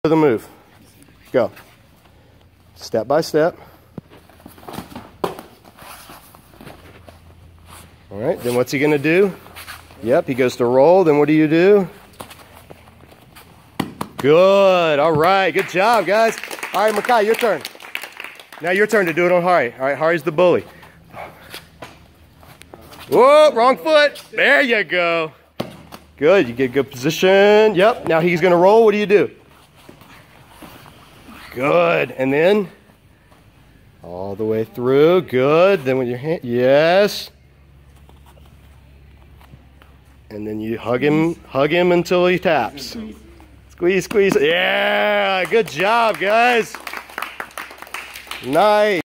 The move. Go. Step by step. All right, then what's he gonna do? Yep, he goes to roll, then what do you do? Good, all right, good job, guys. All right, Makai, your turn. Now your turn to do it on Hari. All right, Hari's the bully. Whoa, wrong foot. There you go. Good, you get good position. Yep, now he's gonna roll, what do you do? Good, and then all the way through, good. Then with your hand, yes. And then you hug him until he taps. Squeeze, squeeze. Yeah, good job, guys. Nice.